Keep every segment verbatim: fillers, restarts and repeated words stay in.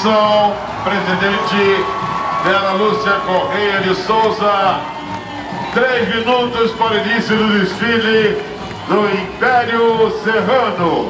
Edson, presidente Vera Lúcia Correia de Souza. Três minutos para o início do desfile do Império Serrano.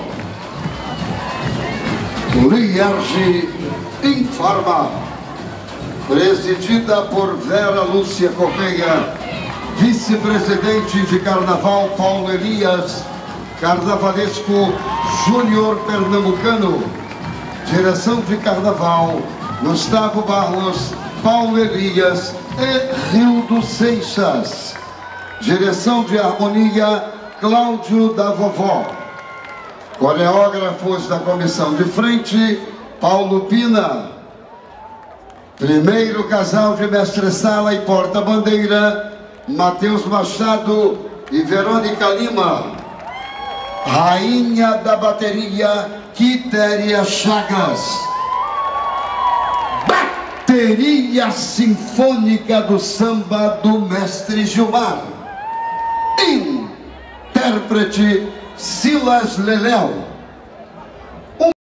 Liege informa, presidida por Vera Lúcia Correia, vice-presidente de Carnaval Paulo Elias, carnavalesco Júnior Pernambucano, direção de Carnaval Gustavo Barros, Paulo Elias e Rildo Seixas, direção de Harmonia Cláudio da Vovó, coreógrafos da comissão de frente Paulo Pina, primeiro casal de mestre-sala e porta-bandeira Matheus Machado e Verônica Lima, rainha da bateria Quitéria Chagas, bateria sinfônica do samba do mestre Gilmar, intérprete Silas Leléu.